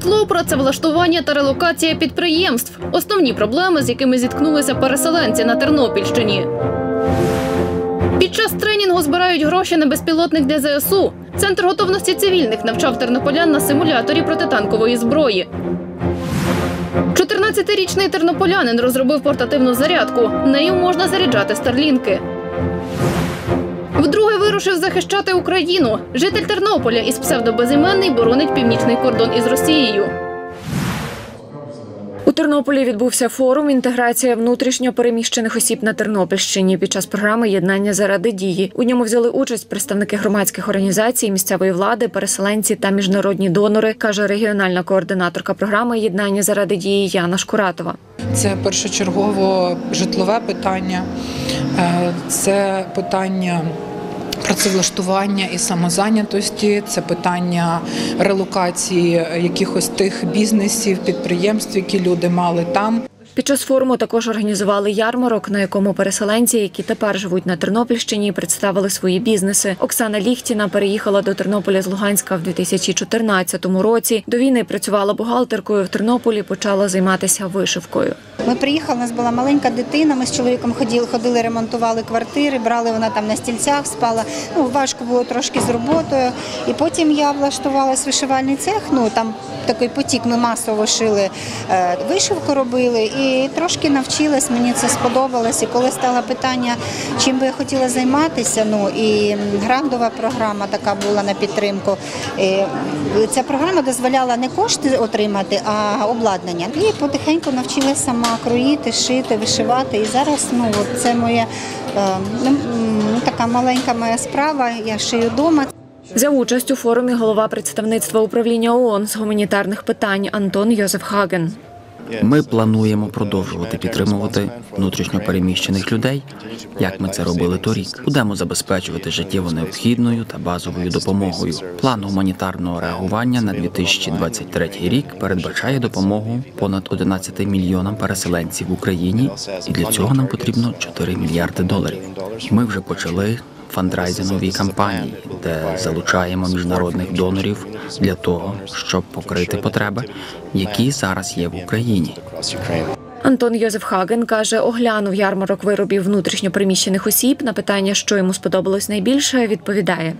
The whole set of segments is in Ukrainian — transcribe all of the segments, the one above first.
Житло, працевлаштування та релокація підприємств – основні проблеми, з якими зіткнулися переселенці на Тернопільщині. Під час тренінгу збирають гроші на безпілотник для ЗСУ. Центр готовності цивільних навчав тернополян на симуляторі протитанкової зброї. 14-річний тернополянин розробив портативну зарядку. Нею можна заряджати старлінки. Вдруге вирушив захищати Україну. Житель Тернополя із псевдобезіменний боронить північний кордон із Росією. У Тернополі відбувся форум «Інтеграція внутрішньо переміщених осіб на Тернопільщині» під час програми «Єднання заради дії». У ньому взяли участь представники громадських організацій, місцевої влади, переселенці та міжнародні донори, каже регіональна координаторка програми «Єднання заради дії» Яна Шкуратова. Це першочергово житлове питання, це питання працевлаштування і самозайнятості, це питання релокації якихось тих бізнесів, підприємств, які люди мали там. Під час форуму також організували ярмарок, на якому переселенці, які тепер живуть на Тернопільщині, представили свої бізнеси. Оксана Ліхтіна переїхала до Тернополя з Луганська в 2014 році. До війни працювала бухгалтеркою в Тернополі, почала займатися вишивкою. Ми приїхали, у нас була маленька дитина, ми з чоловіком ходили, ремонтували квартири, брали, вона там на стільцях спала. Важко було трошки з роботою. І потім я влаштувалась в вишивальний цех, там такий потік, ми масово шили, вишивку робили. І трошки навчилась, мені це сподобалось. І коли стало питання, чим би я хотіла займатися, і грантова програма така була на підтримку. Ця програма дозволяла не кошти отримати, а обладнання. І потихеньку навчилася сама кроїти, шити, вишивати. І зараз це моя така маленька моя справа, я шию вдома. Взяв участь у форумі голова представництва управління ООН з гуманітарних питань Антон Йозеф Хаген. Ми плануємо продовжувати підтримувати внутрішньо переміщених людей, як ми це робили торік. Будемо забезпечувати життєво необхідною та базовою допомогою. План гуманітарного реагування на 2023 рік передбачає допомогу понад 11 мільйонам переселенців в Україні, і для цього нам потрібно 4 мільярди доларів. Ми вже почали фандрайзингові кампанії, де залучаємо міжнародних донорів для того, щоб покрити потреби, які зараз є в Україні. Антон Йозеф Хаген каже, оглянув ярмарок виробів внутрішньо переміщених осіб. На питання, що йому сподобалось найбільше, відповідає.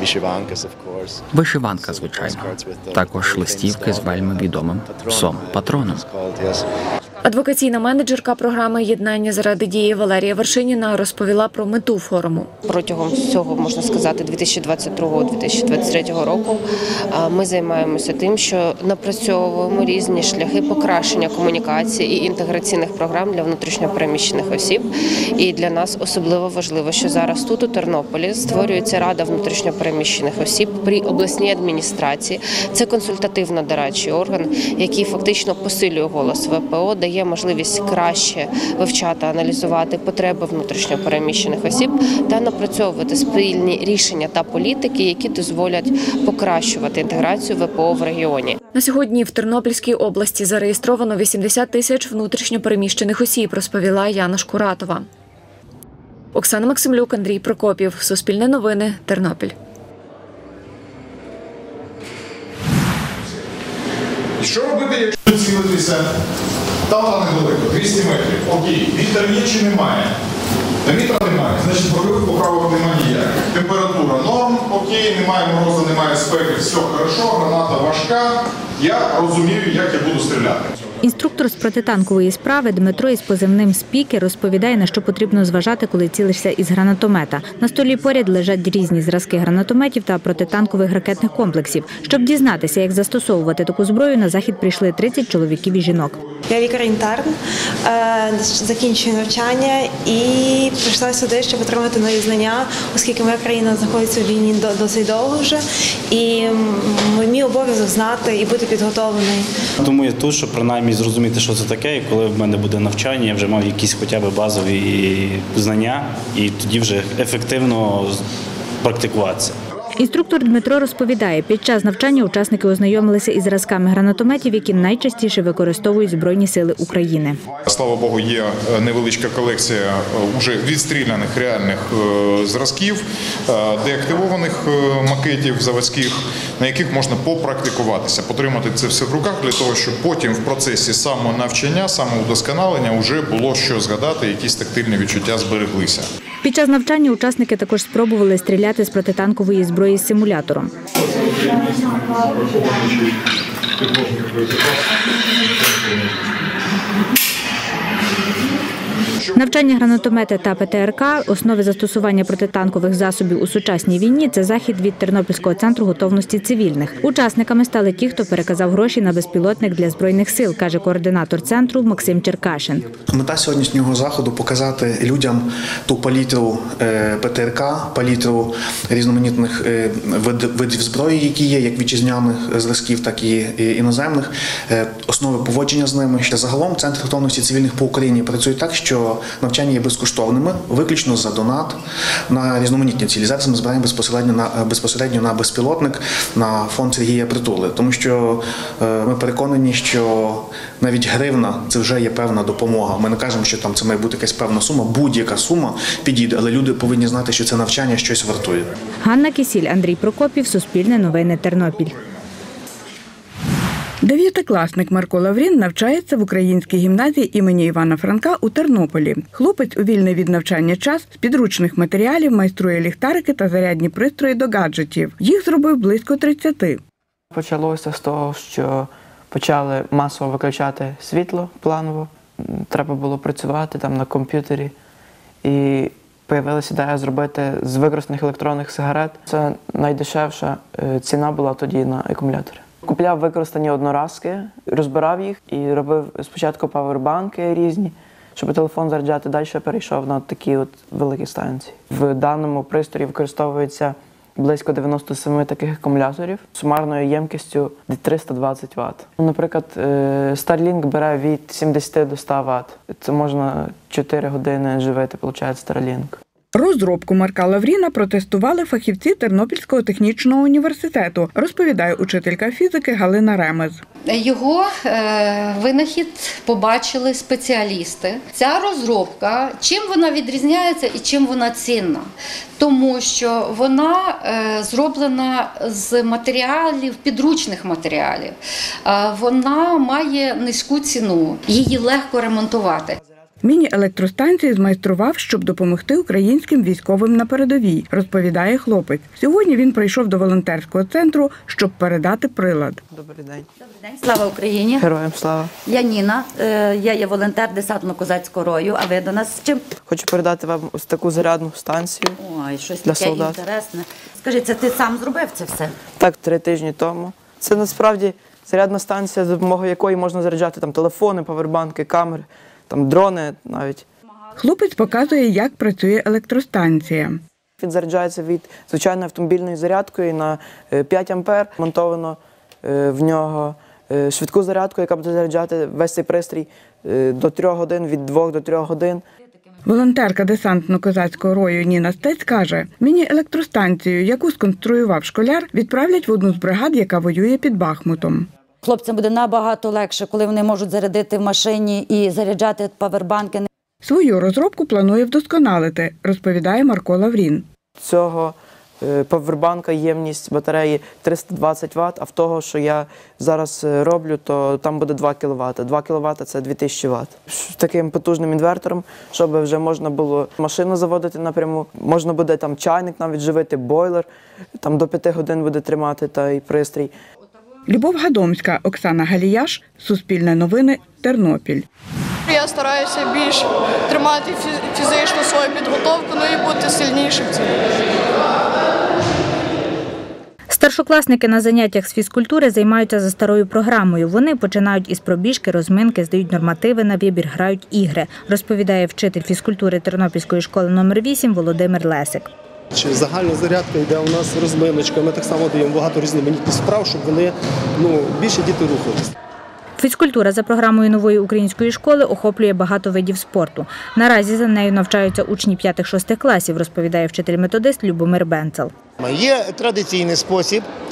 Вишиванка, звичайно. Також листівки з вельми відомим псом-патроном. Адвокаційна менеджерка програми «Єднання заради дії» Валерія Вершиніна розповіла про мету форуму. Протягом цього, можна сказати, 2022-2023 року ми займаємося тим, що напрацьовуємо різні шляхи покращення комунікації і інтеграційних програм для внутрішньопереміщених осіб. І для нас особливо важливо, що зараз тут у Тернополі створюється Рада внутрішньопереміщених осіб при обласній адміністрації. Це консультативно-дорадчий орган, який фактично посилює голос ВПО, дає можливість краще вивчати, аналізувати потреби внутрішньопереміщених осіб та напрацьовувати спільні рішення та політики, які дозволять покращувати інтеграцію ВПО в регіоні. На сьогодні в Тернопільській області зареєстровано 80 тисяч внутрішньопереміщених осіб, розповіла Яна Шкуратова. Оксана Максимлюк, Андрій Прокопів. Суспільне новини. Тернопіль. Що робити, якщо цілитися? Там недалеко, 200 метрів. Окей, вітер є чи немає? Вітра немає, значить бокових поправок немає ніяких. Температура норм, окей, немає морозу, немає спеки, все хорошо, граната важка. Я розумію, як я буду стріляти. Інструктор з протитанкової справи Дмитро із позивним «Спікер» розповідає, на що потрібно зважати, коли цілишся із гранатомета. На столі поряд лежать різні зразки гранатометів та протитанкових ракетних комплексів. Щоб дізнатися, як застосовувати таку зброю, на захід прийшли 30 чоловіків і жінок. Я лікар-інтерн, закінчую навчання і прийшла сюди, щоб отримати нові знання, оскільки моя країна знаходиться в війні досить довго вже. І мій обов'язок знати і бути підготовлений. Тому я тут, щоб принаймні зрозуміти, що це таке, і коли в мене буде навчання, я вже мав якісь хоча б базові знання, і тоді вже ефективно практикуватися. Інструктор Дмитро розповідає, під час навчання учасники ознайомилися із зразками гранатометів, які найчастіше використовують Збройні сили України. Слава Богу, є невеличка колекція вже відстріляних реальних зразків, деактивованих макетів заводських. на яких можна попрактикуватися, потримати це все в руках для того, щоб потім в процесі самонавчання, самоудосконалення вже було що згадати, якісь тактильні відчуття збереглися. Під час навчання учасники також спробували стріляти з протитанкової зброї з симулятором. Навчання гранатомета та ПТРК – основи застосування протитанкових засобів у сучасній війні – це захід від Тернопільського центру готовності цивільних. Учасниками стали ті, хто переказав гроші на безпілотник для Збройних сил, каже координатор центру Максим Черкашин. Мета сьогоднішнього заходу – показати людям ту палітру ПТРК, палітру різноманітних видів зброї, які є, як вітчизняних зразків, так і іноземних, основи поводження з ними. Загалом Центр готовності цивільних по Україні працює так, що навчання є безкоштовними, виключно за донат на різноманітні цілі. Зараз ми збираємо безпосередньо на безпілотник, на фонд Сергія Притули, тому що ми переконані, що навіть гривна – це вже є певна допомога. Ми не кажемо, що там це має бути якась певна сума, будь-яка сума підійде, але люди повинні знати, що це навчання щось вартує. Ганна Кісіль, Андрій Прокопів, Суспільне новини, Тернопіль. Дев'ятикласник Марко Лаврін навчається в українській гімназії імені Івана Франка у Тернополі. Хлопець у вільний від навчання час з підручних матеріалів майструє ліхтарики та зарядні пристрої до гаджетів. Їх зробив близько 30. Почалося з того, що почали масово виключати світло планово. Треба було працювати там на комп'ютері. І з'явилася ідея зробити з використаних електронних сигарет. Це найдешевша ціна була тоді на акумулятори. Купляв використані одноразки, розбирав їх і робив спочатку павербанки різні, щоб телефон заряджати. Далі перейшов на такі от великі станції. В даному пристрої використовується близько 97 таких акумуляторів з сумарною ємкістю 320 Вт. Наприклад, Starlink бере від 70 до 100 Вт. Це можна 4 години живити, виходить, Starlink. Розробку Марка Лавріна протестували фахівці Тернопільського технічного університету, розповідає учителька фізики Галина Ремез. Його винахід побачили спеціалісти. Ця розробка, чим вона відрізняється і чим вона цінна? Тому що вона зроблена з матеріалів, підручних матеріалів. Вона має низьку ціну, її легко ремонтувати. Міні-електростанції змайстрував, щоб допомогти українським військовим на передовій, розповідає хлопець. Сьогодні він прийшов до волонтерського центру, щоб передати прилад. Добрий день. Добрий день. Слава Україні. Героям слава. Я Ніна, я є волонтер десантно-козацького рою, а ви до нас з чим? Хочу передати вам ось таку зарядну станцію. Ой, щось для таке солдат. інтересне. Скажіть, це ти сам зробив це все? Так, 3 тижні тому. Це насправді зарядна станція, за допомогою якої можна заряджати там телефони, павербанки, камери, там дрони навіть. Хлопець показує, як працює електростанція. Він заряджається від звичайної автомобільної зарядкою на 5 ампер. Монтовано в нього швидку зарядку, яка буде заряджати весь цей пристрій до 3 годин, від 2 до 3 годин. Волонтерка десантно-козацького рою Ніна Стець каже, міні-електростанцію, яку сконструював школяр, відправлять в одну з бригад, яка воює під Бахмутом. Хлопцям буде набагато легше, коли вони можуть зарядити в машині і заряджати павербанки. Свою розробку планує вдосконалити, розповідає Марко Лаврін. Цього павербанка ємність батареї 320 Вт, а в того, що я зараз роблю, то там буде 2 кВт. 2 кВт – це 2000 Вт. Таким потужним інвертором, щоб вже можна було машину заводити напряму, можна буде там чайник навіть живити, бойлер, там до 5 годин буде тримати той пристрій. Любов Гадомська, Оксана Галіяш, Суспільне новини, Тернопіль. Я стараюся більш тримати фізично свою підготовку, ну і бути сильнішим в цьому. Старшокласники на заняттях з фізкультури займаються за старою програмою. Вони починають із пробіжки, розминки, здають нормативи на вибір, грають ігри, розповідає вчитель фізкультури Тернопільської школи номер 8 Володимир Лесик. Загальна зарядка йде у нас розминочка, ми так само даємо багато різноманітних справ, щоб вони більше діти рухались. Фізкультура за програмою нової української школи охоплює багато видів спорту. Наразі за нею навчаються учні 5-6 класів, розповідає вчитель-методист Любомир Бенцел. Є традиційний спосіб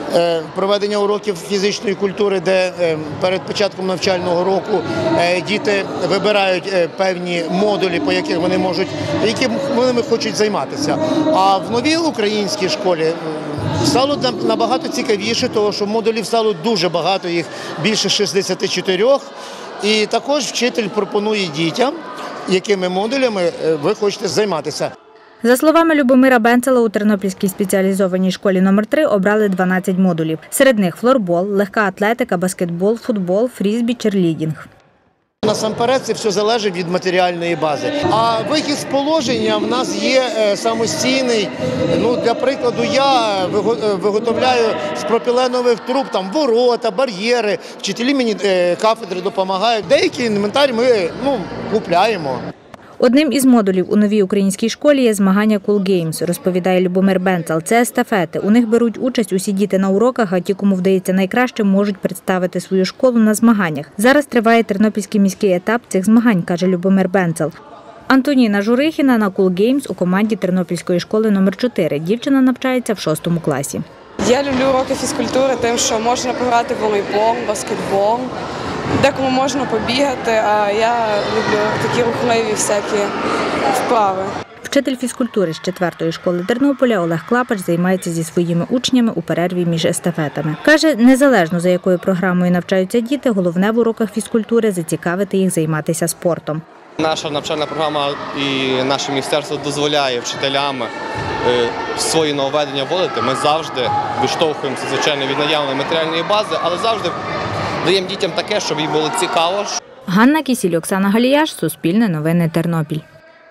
проведення уроків фізичної культури, де перед початком навчального року діти вибирають певні модулі, по яких яким вони хочуть займатися. А в новій українській школі стало набагато цікавіше, тому що модулів стало дуже багато, їх більше 64. І також вчитель пропонує дітям, якими модулями ви хочете займатися. За словами Любомира Бенцела, у Тернопільській спеціалізованій школі номер 3 обрали 12 модулів. Серед них флорбол, легка атлетика, баскетбол, футбол, фрізбі, черлідінг. Насамперед це все залежить від матеріальної бази. А вихід з положення в нас є самостійний. Для прикладу, я виготовляю з пропіленових труб ворота, бар'єри. Вчителі мені кафедри допомагають. Деякий інвентар ми купляємо. Одним із модулів у новій українській школі є змагання Cool Games, розповідає Любомир Бенцел. Це естафети. У них беруть участь усі діти на уроках, а ті, кому вдається найкраще, можуть представити свою школу на змаганнях. Зараз триває тернопільський міський етап цих змагань, каже Любомир Бенцел. Антоніна Журихіна на Cool Games у команді Тернопільської школи номер 4. Дівчина навчається в 6 класі. Я люблю уроки фізкультури тим, що можна пограти в волейбол, баскетбол. Декому можна побігати, а я люблю такі рухливі всякі вправи. Вчитель фізкультури з 4-ї школи Тернополя Олег Клапач займається зі своїми учнями у перерві між естафетами. Каже, незалежно за якою програмою навчаються діти, головне в уроках фізкультури – зацікавити їх займатися спортом. Наша навчальна програма і наше міністерство дозволяє вчителям свої нововведення вводити. Ми завжди відштовхуємося, звичайно, від наявної матеріальної бази, але завжди даємо дітям таке, щоб їм було цікаво. Ганна Кісіль, Оксана Галіяш, Суспільне новини, Тернопіль.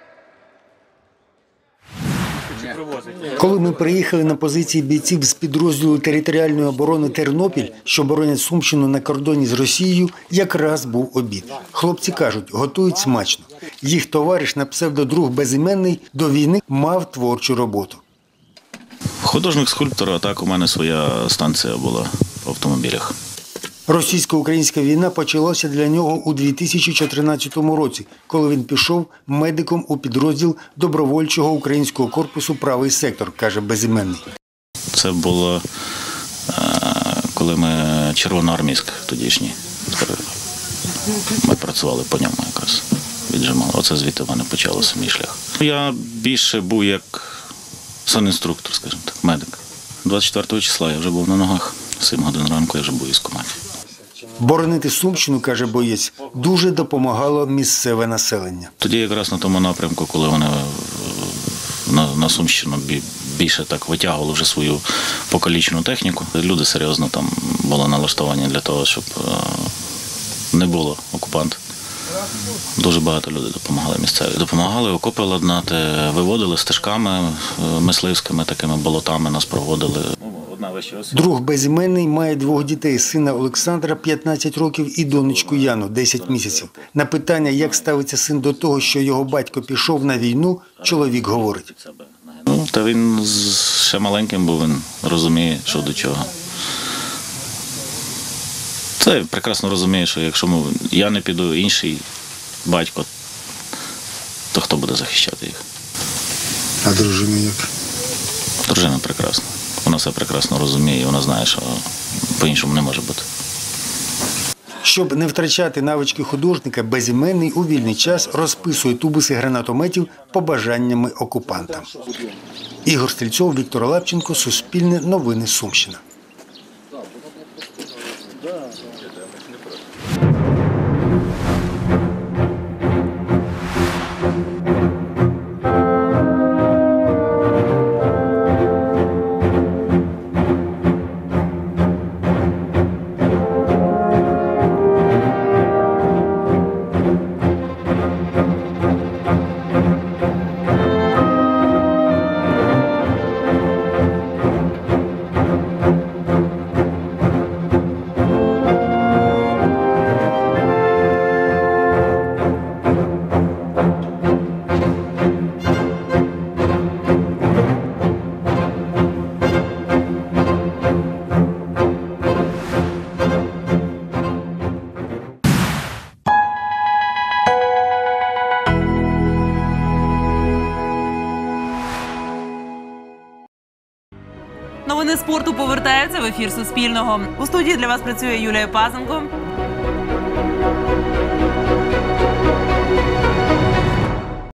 Коли ми приїхали на позиції бійців з підрозділу територіальної оборони «Тернопіль», що боронять Сумщину на кордоні з Росією, якраз був обід. Хлопці кажуть, готують смачно. Їх товариш на псевдодруг Безіменний до війни мав творчу роботу. Художник-скульптор, а так у мене своя станція була в автомобілях. Російсько-українська війна почалася для нього у 2014 році, коли він пішов медиком у підрозділ добровольчого українського корпусу «Правий сектор», каже Безіменний. Це було, коли ми червоноармійськ тодішній. Ми працювали по ньому якраз, віджимали. Оце звідти в мене почалося мій шлях. Я більше був як санінструктор, скажімо так, медик. 24 числа я вже був на ногах, 7 годин ранку я вже був в військкоматі. Боронити Сумщину, каже боєць, дуже допомагало місцеве населення. Тоді якраз на тому напрямку, коли вони на Сумщину більше так витягували вже свою покалічену техніку, люди серйозно там були налаштовані для того, щоб не було окупантів. Дуже багато людей допомагали місцеві. Допомагали окопи ладнати, виводили стежками мисливськими, такими болотами нас проводили. Друг Безіменний має 2 дітей – сина Олександра, 15 років, і донечку Яну, 10 місяців. На питання, як ставиться син до того, що його батько пішов на війну, чоловік говорить. Та він ще маленьким був, він розуміє, що до чого. Це прекрасно розуміє, що якщо я не піду, інший батько, то хто буде захищати їх? А дружина як? Дружина прекрасна. Вона все прекрасно розуміє, вона знає, що по-іншому не може бути. Щоб не втрачати навички художника, Безіменний у вільний час розписує тубуси гранатометів побажаннями окупантам. Ігор Стрільцов, Віктор Лапченко, Суспільне новини, Сумщина. Новини спорту повертаються в ефір Суспільного. У студії для вас працює Юлія Пазенко.